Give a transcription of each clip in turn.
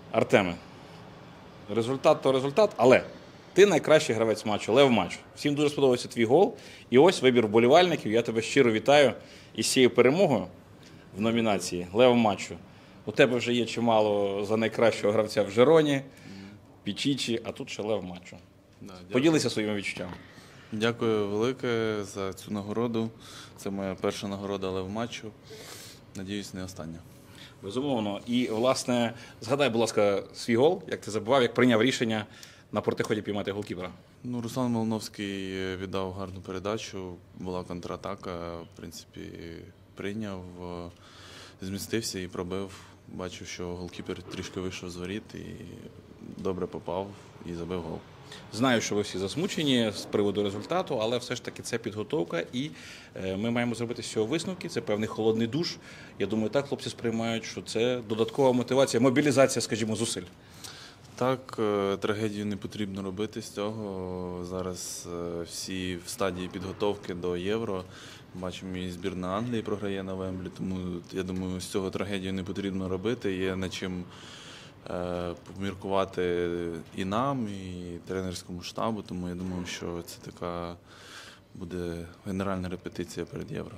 Артеме, результат то результат, але ти найкращий гравець матчу, лев матчу. Всім дуже сподобався твій гол. І ось вибір вболівальників. Я тебе щиро вітаю із цією перемогою в номінації «Лев матчу». У тебе вже є чимало за найкращого гравця в Жероні, Пічічі, а тут ще лев матчу. Поділися своїми відчуттями. Дякую велике за цю нагороду. Це моя перша нагорода лев матчу. Надіюсь, не остання. Безумовно. І, власне, згадай, будь ласка, свій гол, як ти забував, як прийняв рішення на протиході піймати голкіпера. Руслан Малиновський віддав гарну передачу, була контратака, в принципі, прийняв, змістився і пробив. Бачив, що голкіпер трішки вийшов з воріт і добре попав і забив гол. Знаю, що ви всі засмучені з приводу результату, але все ж таки це підготовка, і ми маємо зробити з цього висновки. Це певний холодний душ. Я думаю, так хлопці сприймають, що це додаткова мотивація, мобілізація, скажімо, зусиль. Так, трагедію не потрібно робити з цього. Зараз всі в стадії підготовки до Євро. Бачимо, і збірна Англії програє на Вемблі, тому я думаю, з цього трагедію не потрібно робити. Є над чим поміркувати і нам, і тренерському штабу, тому я думаю, що це така буде генеральна репетиція перед Євро.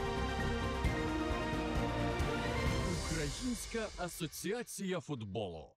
Українська асоціація футболу.